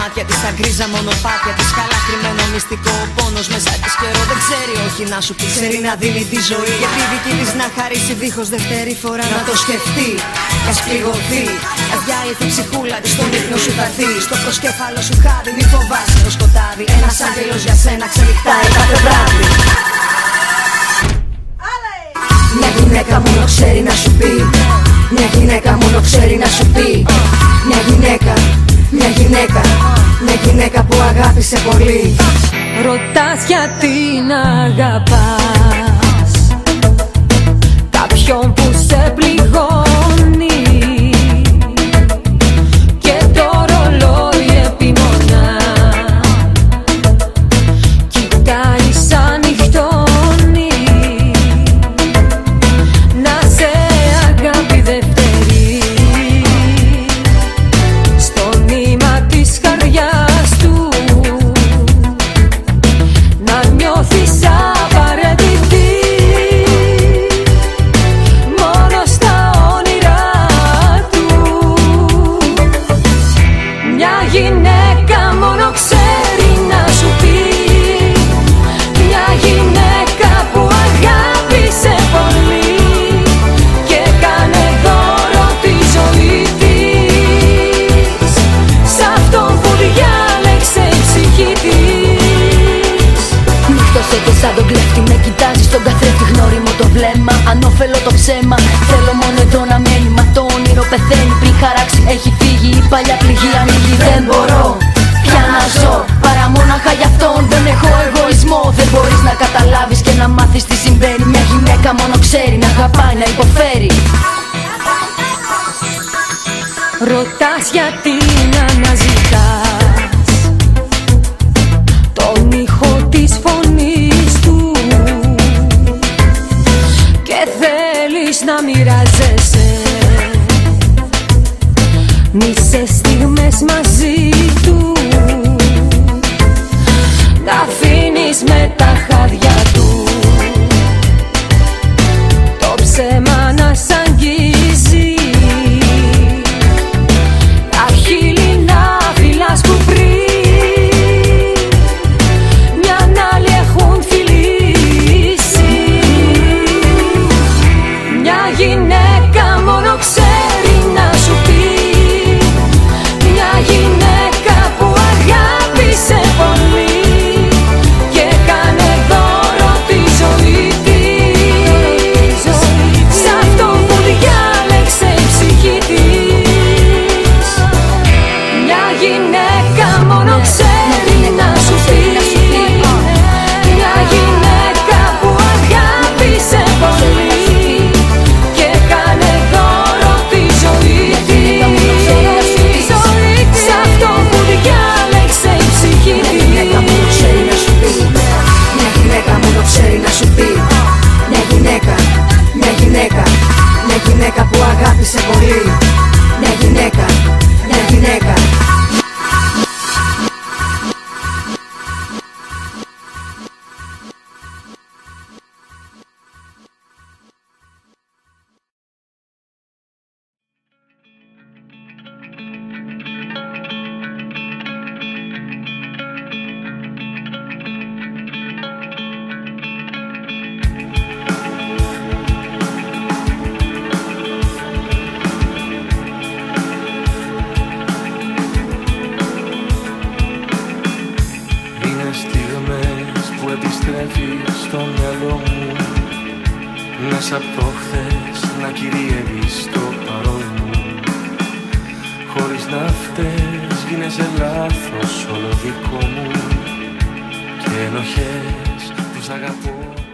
μάτια της, τα γκρίζα μονοπάτια της, καλά κρυμμένο μυστικό, ο πόνος μέσα της καιρό δεν ξέρει όχι να σου πει. Ξέρει να δίνει τη ζωή και τη δική της να χαρίσει δίχως δεύτερη φορά να το σκεφτεί. Κι ας πληγωθεί, ας διάει η ψυχούλα της, στον ύπνο σου θα δει. Στο προσκέφαλο σου χάδι, μη φοβάσαι το σκοτάδι. Ένας άγγελος για σένα ξενυχτάει κάθε βράδυ. Μια γυναίκα μόνο ξέρει να σου πει, μια γυναίκα μόνο ξέρει να σου πει. Μια γυναίκα, μια γυναίκα, μια γυναίκα που αγάπησε πολύ. Ρωτάς γιατί να αγαπάς κάποιον που σε πληγώνει και το ρολόι επιμονά κοιτάει σαν νυχτώνει. Να σε αγάπη δεύτερη στο νήμα της καρδιάς του, να νιώθεις απαραίτητη μόνο στα όνειρά του. Μια γυναίκα μόνο ξέρει να σου πει, μια γυναίκα που αγάπησε πολύ και κάνε δώρο τη ζωή της σ' αυτόν που διάλεξε η ψυχή της. Νύχτωσε και σαν τον κλέφτη με κοιτάζει στον καθρέφτη, γνώριμο το βλέμμα, ανώφελο το ψέμα. Θέλω μόνο εδώ να μένει, μα το όνειρο πεθαίνει πριν χαράξει. Έχει φύγει η παλιά πληγή, ανοίγει. Δεν μπορώ πια να ζω παρά μόναχα γι' αυτόν. Δεν έχω εγωισμό, δεν μπορείς να καταλάβεις και να μάθεις τι συμβαίνει. Μια γυναίκα μόνο ξέρει να αγαπάει, να υποφέρει. Ρωτάς γιατί να αναζητάς τον ήχο της φωνής του και θέλεις να μοιράζεσαι μισές στιγμές μαζί του. Τα αφήνεις με τα χάδια του το ψέμα να σ' αγγίζει, τα χείλη να φυλάς που πριν μιαν άλλη έχουν φιλήσει. Μια γυναίκα μόνο ξέρει να σου πει, μια γυναίκα που αγάπησε πολύ και κάνε δώρο τη ζωή της σ' αυτόν που διάλεξε η ψυχή της. Μια γυναίκα μόνο ξέρει να σου πει, μια γυναίκα που αγάπησε πολύ και κάνε δώρο τη ζωή της σ' αυτόν που διάλεξε η ψυχή της. Μια γυναίκα μόνο ξέρει να σου πει, μια γυναίκα μόνο ξέρει να σου πει. Μια γυναίκα, μια γυναίκα, μια γυναίκα που αγάπησε πολύ. Μια γυναίκα, μια γυναίκα. Επιστρέφει στο μυαλό μου μέσα από το χθες να κυριεύει στο παρόν μου. Χωρίς να φταίς γίνεσαι λάθος όλο δικό μου και ενοχές τους αγαπώ.